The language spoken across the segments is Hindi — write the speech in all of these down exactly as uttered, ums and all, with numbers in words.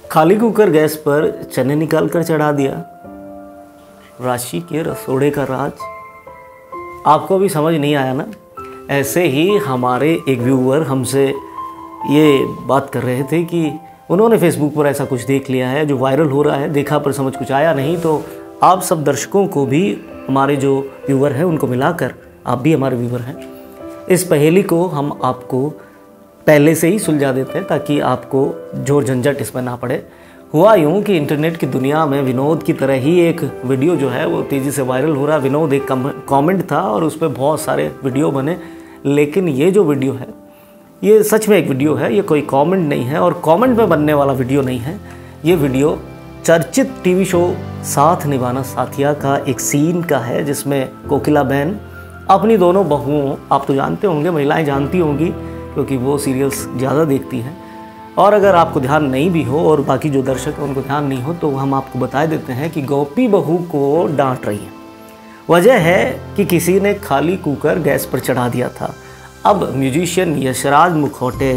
खाली कुकर गैस पर चने निकाल कर चढ़ा दिया। राशि के रसोड़े का राज। आपको भी समझ नहीं आया ना? ऐसे ही हमारे एक व्यूअर हमसे ये बात कर रहे थे कि उन्होंने फेसबुक पर ऐसा कुछ देख लिया है जो वायरल हो रहा है, देखा पर समझ कुछ आया नहीं। तो आप सब दर्शकों को भी, हमारे जो व्यूअर हैं उनको मिलाकर, आप भी हमारे व्यूअर हैं, इस पहेली को हम आपको पहले से ही सुलझा देते हैं ताकि आपको जोर झंझट इसमें ना पड़े। हुआ यूँ कि इंटरनेट की दुनिया में विनोद की तरह ही एक वीडियो जो है वो तेज़ी से वायरल हो रहा है। विनोद एक कमेंट था और उस पर बहुत सारे वीडियो बने, लेकिन ये जो वीडियो है ये सच में एक वीडियो है, ये कोई कमेंट नहीं है और कमेंट में बनने वाला वीडियो नहीं है। ये वीडियो चर्चित टीवी शो साथ निभाना साथिया का एक सीन का है, जिसमें कोकिला बहन अपनी दोनों बहुओं, आप तो जानते होंगे, महिलाएं जानती होंगी क्योंकि वो सीरियल्स ज़्यादा देखती हैं, और अगर आपको ध्यान नहीं भी हो और बाकी जो दर्शक हैं उनको ध्यान नहीं हो तो हम आपको बता देते हैं कि गोपी बहू को डांट रही है। वजह है कि किसी ने खाली कुकर गैस पर चढ़ा दिया था। अब म्यूजिशियन यशराज मुखोटे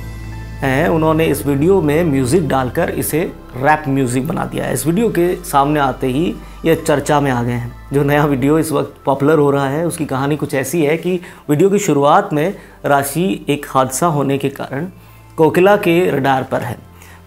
हैं, उन्होंने इस वीडियो में म्यूज़िक डालकर इसे रैप म्यूज़िक बना दिया है। इस वीडियो के सामने आते ही ये चर्चा में आ गए हैं। जो नया वीडियो इस वक्त पॉपुलर हो रहा है उसकी कहानी कुछ ऐसी है कि वीडियो की शुरुआत में राशि एक हादसा होने के कारण कोकिला के रडार पर है।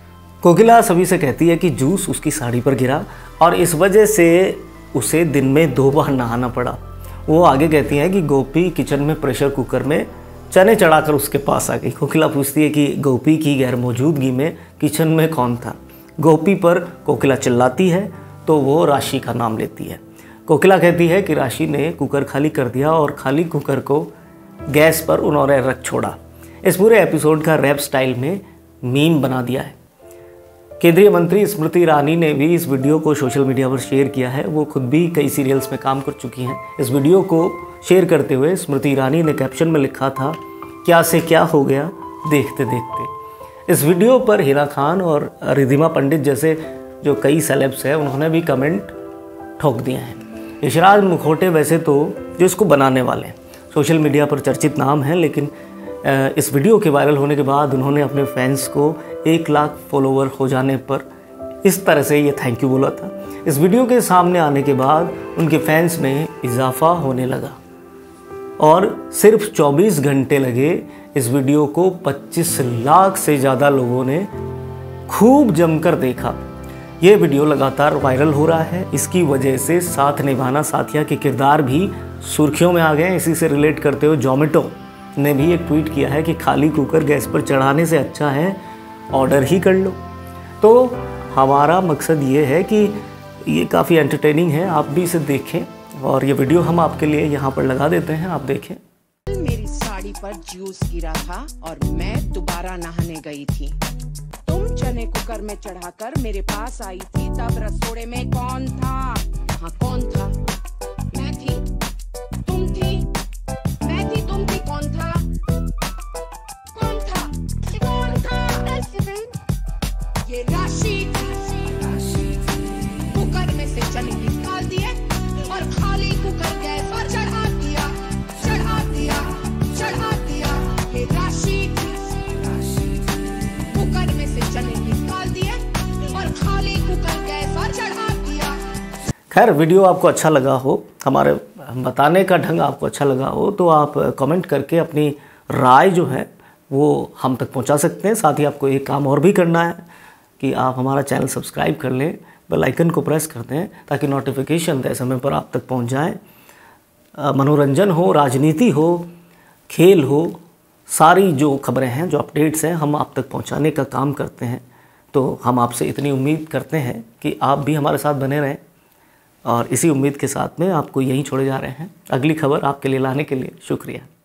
कोकिला सभी से कहती है कि जूस उसकी साड़ी पर गिरा और इस वजह से उसे दिन में दो बार नहाना पड़ा। वो आगे कहती हैं कि गोपी किचन में प्रेशर कुकर में चने चढ़ाकर उसके पास आ गई। कोकिला पूछती है कि गोपी की गैर मौजूदगी में किचन में कौन था। गोपी पर कोकिला चिल्लाती है तो वो राशि का नाम लेती है। कोकिला कहती है कि राशि ने कुकर खाली कर दिया और खाली कुकर को गैस पर उन्होंने रख छोड़ा। इस पूरे एपिसोड का रैप स्टाइल में मीम बना दिया है। केंद्रीय मंत्री स्मृति ईरानी ने भी इस वीडियो को सोशल मीडिया पर शेयर किया है। वो खुद भी कई सीरियल्स में काम कर चुकी हैं। इस वीडियो को शेयर करते हुए स्मृति ईरानी ने कैप्शन में लिखा था, क्या से क्या हो गया देखते देखते। इस वीडियो पर हिना खान और रिधिमा पंडित जैसे जो कई सेलेब्स हैं उन्होंने भी कमेंट ठोक दिए हैं। यशराज मुखोटे वैसे तो जो इसको बनाने वाले हैं सोशल मीडिया पर चर्चित नाम है, लेकिन इस वीडियो के वायरल होने के बाद उन्होंने अपने फैंस को एक लाख फॉलोवर हो जाने पर इस तरह से ये थैंक यू बोला था। इस वीडियो के सामने आने के बाद उनके फैंस में इजाफा होने लगा और सिर्फ चौबीस घंटे लगे इस वीडियो को पच्चीस लाख से ज़्यादा लोगों ने खूब जमकर देखा। ये वीडियो लगातार वायरल हो रहा है। इसकी वजह से साथ निभाना साथिया के किरदार भी सुर्खियों में आ गए। इसी से रिलेट करते हुए जोमेटो ने भी एक ट्वीट किया है कि खाली कुकर गैस पर चढ़ाने से अच्छा है ऑर्डर ही कर लो। तो हमारा मकसद ये है कि ये काफ़ी एंटरटेनिंग है, आप भी इसे देखें और ये वीडियो हम आपके लिए यहाँ पर लगा देते हैं, आप देखें। मेरी साड़ी पर जूस गिरा था और मैं दोबारा नहाने गई थी। तुम चने कुकर में चढ़ाकर मेरे पास आई थी, तब रसोड़े में कौन था? हाँ कौन था? मैं थी, तुम थी, मैं थी, तुम थी, कौन था? कौन था? कौन था? ये राशि कुकर में से चने निकाल दिए और खाली कुकर गैस पर चढ़ा दिया, चढ़ा दिया, चढ़ा दिया। ये राशि कुकर में से चने निकाल दिए और खाली कुकर गैस पर चढ़ा दिया। खैर, वीडियो आपको अच्छा लगा हो, हमारे बताने का ढंग आपको अच्छा लगा हो तो आप कमेंट करके अपनी राय जो है वो हम तक पहुंचा सकते हैं। साथ ही आपको एक काम और भी करना है कि आप हमारा चैनल सब्सक्राइब कर लें, बेल आइकन को प्रेस कर दें ताकि नोटिफिकेशन तय समय पर आप तक पहुंच जाए। मनोरंजन हो, राजनीति हो, खेल हो, सारी जो खबरें हैं, जो अपडेट्स हैं, हम आप तक पहुंचाने का काम करते हैं। तो हम आपसे इतनी उम्मीद करते हैं कि आप भी हमारे साथ बने रहें और इसी उम्मीद के साथ में आपको यहीं छोड़े जा रहे हैं। अगली खबर आपके लिए लाने के लिए शुक्रिया।